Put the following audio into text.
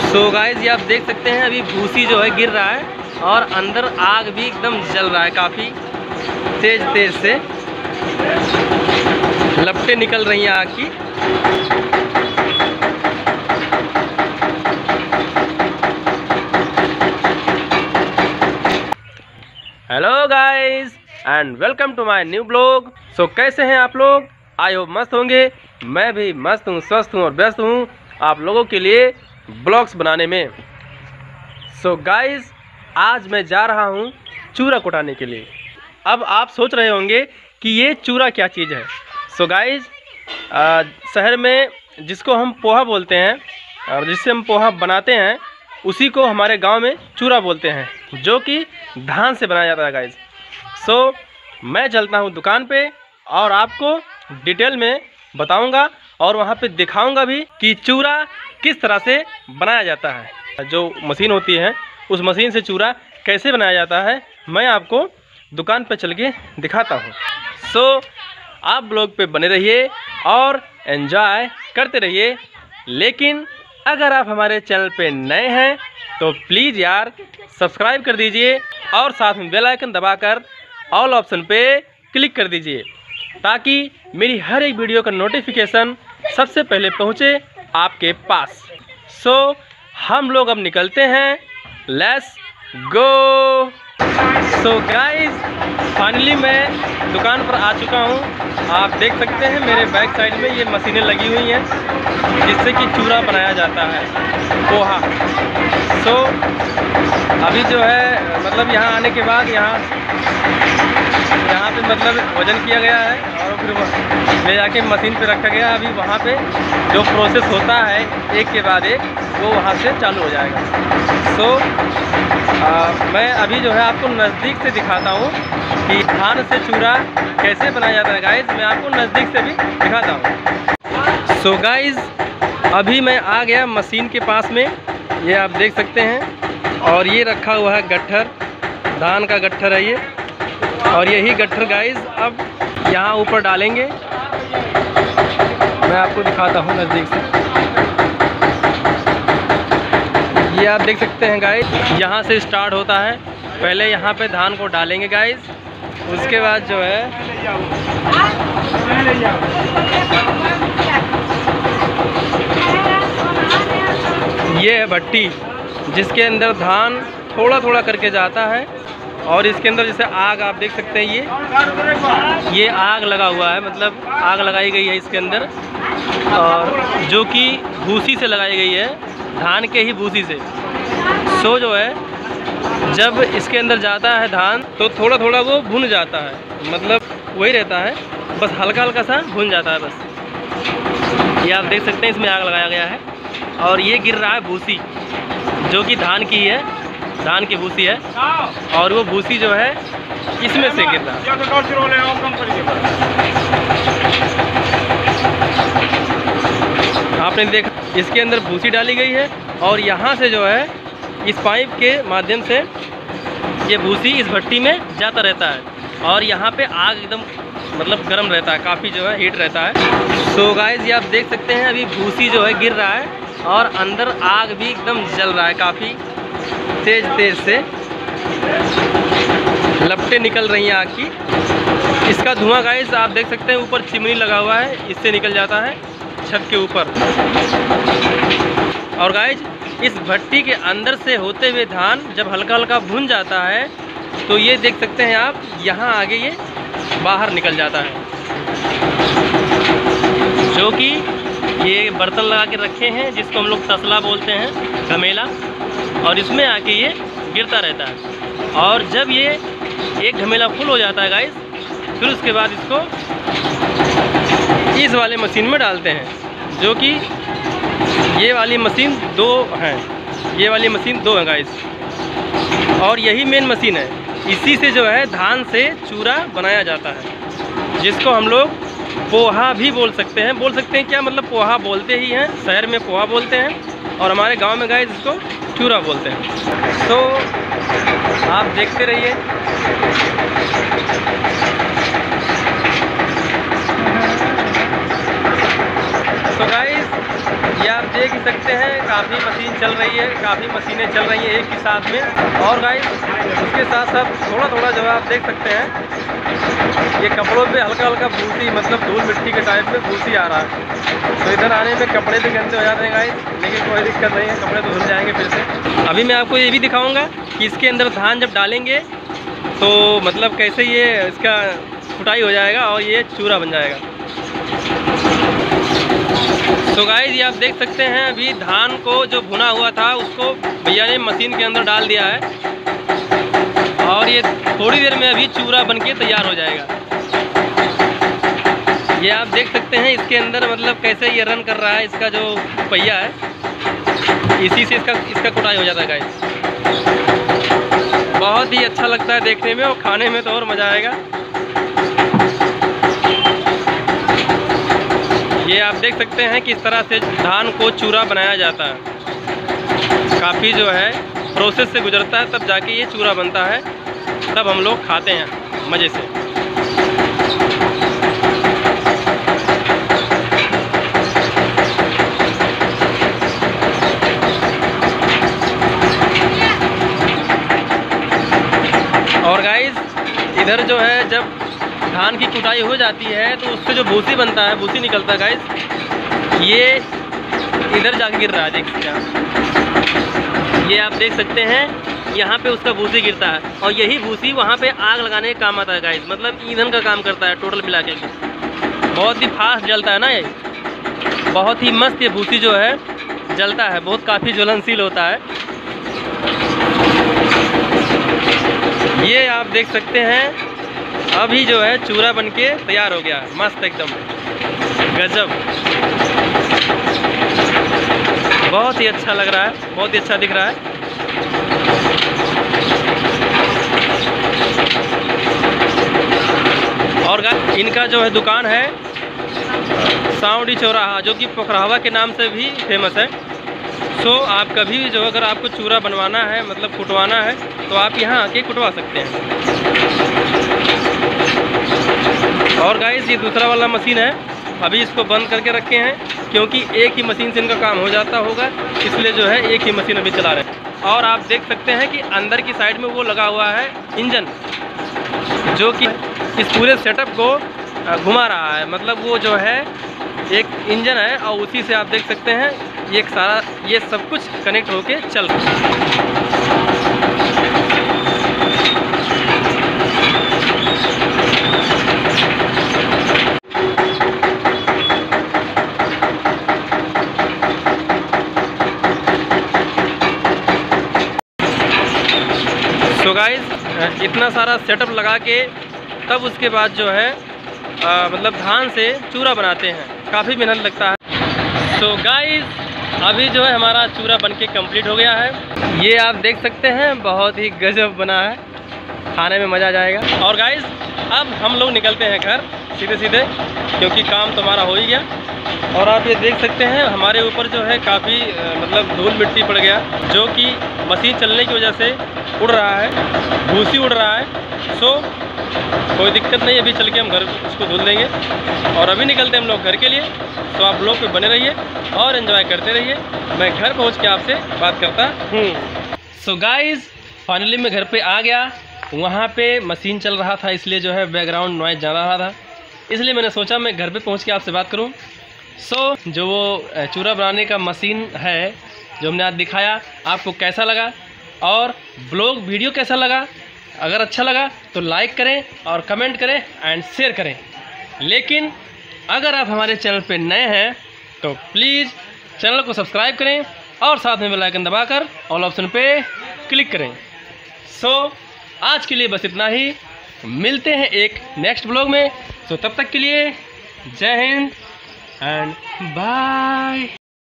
So guys ये आप देख सकते हैं अभी भूसी जो है गिर रहा है और अंदर आग भी एकदम जल रहा है, काफ़ी तेज से लपटें निकल रही हैं आग की। Hello guys and welcome to my new blog. So कैसे हैं आप लोग? आई होप मस्त होंगे। मैं भी मस्त हूँ, स्वस्थ हूँ और व्यस्त हूँ आप लोगों के लिए ब्लॉग्स बनाने में। सो गाइस आज मैं जा रहा हूँ चूरा कुटाने के लिए। अब आप सोच रहे होंगे कि ये चूरा क्या चीज़ है। सो गाइस शहर में जिसको हम पोहा बोलते हैं और जिससे हम पोहा बनाते हैं उसी को हमारे गांव में चूरा बोलते हैं, जो कि धान से बनाया जाता है गाइस। सो मैं चलता हूँ दुकान पे और आपको डिटेल में बताऊंगा और वहाँ पे दिखाऊंगा भी कि चूरा किस तरह से बनाया जाता है। जो मशीन होती है उस मशीन से चूरा कैसे बनाया जाता है मैं आपको दुकान पे चल के दिखाता हूँ। सो आप ब्लॉग पे बने रहिए और एंजॉय करते रहिए। लेकिन अगर आप हमारे चैनल पे नए हैं तो प्लीज़ यार सब्सक्राइब कर दीजिए और साथ में बेल आइकन दबाकर ऑल ऑप्शन पे क्लिक कर दीजिए ताकि मेरी हर एक वीडियो का नोटिफिकेशन सबसे पहले पहुंचे आपके पास। सो हम लोग अब निकलते हैं, let's go. So guys finally मैं दुकान पर आ चुका हूं। आप देख सकते हैं मेरे बैक साइड में ये मशीनें लगी हुई हैं जिससे कि चूरा बनाया जाता है, पोहा। सो अभी जो है मतलब यहाँ आने के बाद यहाँ पे मतलब वज़न किया गया है और फिर ले जाके मशीन पे रखा गया। अभी वहाँ पे जो प्रोसेस होता है एक के बाद एक वो वहाँ से चालू हो जाएगा। सो मैं अभी जो है आपको नज़दीक से दिखाता हूँ कि धान से चूरा कैसे बनाया जाता है गाइस। मैं आपको नज़दीक से भी दिखाता हूँ। सो गाइस अभी मैं आ गया मशीन के पास में, ये आप देख सकते हैं। और ये रखा हुआ है गट्ठर, धान का गट्ठर है ये। और यही गट्ठर गाइस अब यहाँ ऊपर डालेंगे। मैं आपको दिखाता हूँ नज़दीक से। ये आप देख सकते हैं गाइस, यहाँ से स्टार्ट होता है। पहले यहाँ पे धान को डालेंगे गाइस, उसके बाद जो है ये है भट्टी जिसके अंदर धान थोड़ा थोड़ा करके जाता है। और इसके अंदर जैसे आग आप देख सकते हैं, ये आग लगा हुआ है, मतलब आग लगाई गई है इसके अंदर, और जो कि भूसी से लगाई गई है, धान के ही भूसी से। सो जो है जब इसके अंदर जाता है धान तो थोड़ा थोड़ा वो भुन जाता है, मतलब वही रहता है, बस हल्का हल्का सा भुन जाता है बस। ये आप देख सकते हैं इसमें आग लगाया गया है। और ये गिर रहा है भूसी जो कि धान की है, धान की भूसी है। और वो भूसी जो है इसमें से गिर रहा है। आपने देखा इसके अंदर भूसी डाली गई है और यहाँ से जो है इस पाइप के माध्यम से ये भूसी इस भट्टी में जाता रहता है। और यहाँ पे आग एकदम मतलब गर्म रहता है, काफ़ी जो है हीट रहता है। सो गाइस ये आप देख सकते हैं अभी भूसी जो है गिर रहा है और अंदर आग भी एकदम जल रहा है, काफ़ी तेज से लपटें निकल रही हैं आग की। इसका धुआं गाइस आप देख सकते हैं, ऊपर चिमनी लगा हुआ है, इससे निकल जाता है छत के ऊपर। और गाइस इस भट्टी के अंदर से होते हुए धान जब हल्का हल्का भुन जाता है तो ये देख सकते हैं आप, यहाँ आगे ये बाहर निकल जाता है, जो कि ये बर्तन लगा के रखे हैं जिसको हम लोग तसला बोलते हैं, घमेला। और इसमें आके ये गिरता रहता है। और जब ये एक घमेला फुल हो जाता है गाइस, फिर उसके बाद इसको इस वाले मशीन में डालते हैं, जो कि ये वाली मशीन दो हैं, ये वाली मशीन दो है गाइस। और यही मेन मशीन है, इसी से जो है धान से चूरा बनाया जाता है, जिसको हम लोग पोहा भी बोल सकते हैं क्या, मतलब पोहा बोलते ही हैं, शहर में पोहा बोलते हैं और हमारे गांव में गाइस इसको चूरा बोलते हैं। तो आप देखते रहिए। तो गाइस गाइस ये आप देख ही सकते हैं काफ़ी मशीन चल रही है, काफ़ी मशीनें चल रही हैं एक ही साथ में। और गाइस उसके साथ साथ थोड़ा थोड़ा जो है आप देख सकते हैं ये कपड़ों पे हल्का हल्का भूसी, मतलब धूल मिट्टी के टाइप में भूसी आ रहा है। तो इधर आने में कपड़े भी गंदे हो जाते हैं गाइस, लेकिन कोई दिक्कत नहीं है, कपड़े तो धुल जाएंगे फिर से। अभी मैं आपको ये भी दिखाऊँगा कि इसके अंदर धान जब डालेंगे तो मतलब कैसे ये इसका कुटाई हो जाएगा और ये चूरा बन जाएगा। तो गाइस ये आप देख सकते हैं अभी धान को जो भुना हुआ था उसको भैया ने मशीन के अंदर डाल दिया है और ये थोड़ी देर में अभी चूरा बनके तैयार हो जाएगा। ये आप देख सकते हैं इसके अंदर मतलब कैसे ये रन कर रहा है, इसका जो पहिया है इसी से इसका कुटाई हो जाता है गाइस। बहुत ही अच्छा लगता है देखने में और खाने में तो और मज़ा आएगा। ये आप देख सकते हैं किस तरह से धान को चूरा बनाया जाता है। काफ़ी जो है प्रोसेस से गुजरता है तब जाके ये चूरा बनता है, तब हम लोग खाते हैं मज़े से। और गाइस इधर जो है जब धान की कुटाई हो जाती है तो उससे जो भूसी बनता है, भूसी निकलता है गाइस, ये इधर जाके गिर रहा है, देख सकते हैं। ये आप देख सकते हैं यहाँ पे उसका भूसी गिरता है और यही भूसी वहाँ पे आग लगाने का काम आता है गाइस, मतलब ईंधन का काम करता है टोटल मिला के। बहुत ही फास्ट जलता है ना ये, बहुत ही मस्त ये भूसी जो है जलता है, बहुत काफ़ी ज्वलनशील होता है। ये आप देख सकते हैं अभी जो है चूरा बनके तैयार हो गया है, मस्त एकदम गजब। बहुत ही अच्छा लग रहा है, बहुत ही अच्छा दिख रहा है। और इनका जो है दुकान है सांवड़ी चौराहा, जो कि पोखरावा के नाम से भी फेमस है। सो आप कभी भी जो अगर आपको चूरा बनवाना है, मतलब कुटवाना है, तो आप यहाँ आके कुटवा सकते हैं। और गाइस ये दूसरा वाला मशीन है, अभी इसको बंद करके रखे हैं क्योंकि एक ही मशीन से इनका काम हो जाता होगा, इसलिए जो है एक ही मशीन अभी चला रहे हैं। और आप देख सकते हैं कि अंदर की साइड में वो लगा हुआ है इंजन, जो कि इस पूरे सेटअप को घुमा रहा है, मतलब वो जो है एक इंजन है और उसी से आप देख सकते हैं ये सारा ये सब कुछ कनेक्ट होके चल रहा है। तो गाइस इतना सारा सेटअप लगा के तब उसके बाद जो है मतलब धान से चूरा बनाते हैं, काफ़ी मेहनत लगता है। तो गाइस अभी जो है हमारा चूरा बनके कंप्लीट हो गया है। ये आप देख सकते हैं बहुत ही गजब बना है, खाने में मज़ा आ जाएगा। और गाइस अब हम लोग निकलते हैं घर सीधे सीधे, क्योंकि काम तो हमारा हो ही गया। और आप ये देख सकते हैं हमारे ऊपर जो है काफ़ी मतलब धूल मिट्टी पड़ गया, जो कि मशीन चलने की वजह से उड़ रहा है, भूसी उड़ रहा है। सो कोई दिक्कत नहीं, अभी चल के हम घर उसको धुल देंगे और अभी निकलते हैं हम लोग घर के लिए। तो आप लोग पे बने रहिए और एंजॉय करते रहिए, मैं घर पहुंच के आपसे बात करता हूँ। सो गाइस फाइनली मैं घर पे आ गया। वहाँ पे मशीन चल रहा था इसलिए जो है बैकग्राउंड नॉइज जा रहा था, इसलिए मैंने सोचा मैं घर पे पहुँच के आपसे बात करूँ। सो जो वो चूरा बनाने का मशीन है जो हमने आज दिखाया, आपको कैसा लगा और ब्लॉग वीडियो कैसा लगा? अगर अच्छा लगा तो लाइक करें और कमेंट करें एंड शेयर करें। लेकिन अगर आप हमारे चैनल पे नए हैं तो प्लीज़ चैनल को सब्सक्राइब करें और साथ में बेल आइकन दबाकर ऑल ऑप्शन पे क्लिक करें। सो आज के लिए बस इतना ही, मिलते हैं एक नेक्स्ट ब्लॉग में। सो तब तक के लिए जय हिंद एंड बाय।